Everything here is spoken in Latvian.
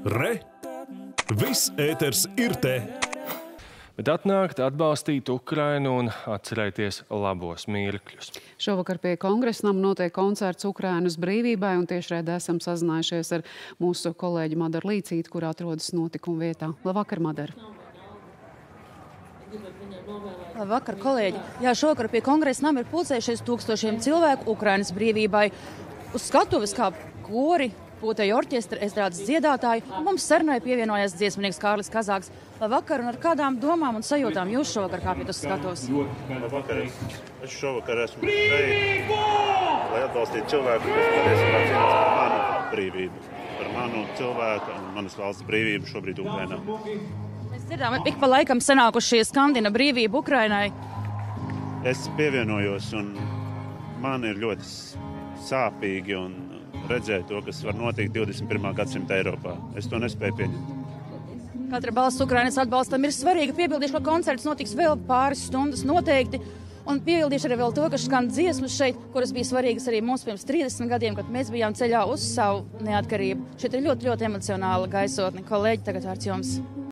Re! Viss ēters ir te! Bet atnākt, atbalstīt Ukrainu un atcerēties labos mirkļus. Šovakar pie Kongresa nama notiek koncerts Ukrainas brīvībai, un tiešraidē esam sazinājušies ar mūsu kolēģi Madaru Līcīti, kur atrodas notikuma vietā. Labvakar, Madara! Labvakar, kolēģi! Jā, šovakar pie Kongresa nama ir pulcējušies tūkstošiem cilvēku Ukrainas brīvībai. Uz skatuves kā kori, pūtēju orķestra, estrādes dziedātāji, un mums sarunai pievienojās dziesminieks Kārlis Kazāks. Labvakar, un ar kādām domām un sajūtām jūs šovakar kāpjat uz skatuves? Labvakar, es šovakar esmu šeit, lai atbalstītu cilvēku, kas patiesībā cīnās par manu brīvību, par manu cilvēku un manas valsts brīvību šobrīd Ukrainā. Mēs dzirdām, ik pa laikam sanākušie skandina brīvību Ukrainai. Es pievienojos, un man ir ļoti sāpīgi un redzēt to, kas var notikt 21. gadsimta Eiropā. Es to nespēju pieņemt. Katra balss Ukrainas atbalstam ir svarīga. Piebildīšu, ka koncerts notiks vēl pāris stundas noteikti. Un piebildīšu arī vēl to, ka skan dziesmas šeit, kuras bija svarīgas arī mums pirms 30 gadiem, kad mēs bijām ceļā uz savu neatkarību. Šeit ir ļoti, ļoti emocionāla gaisotne. Kolēģi, tagad vārds jums.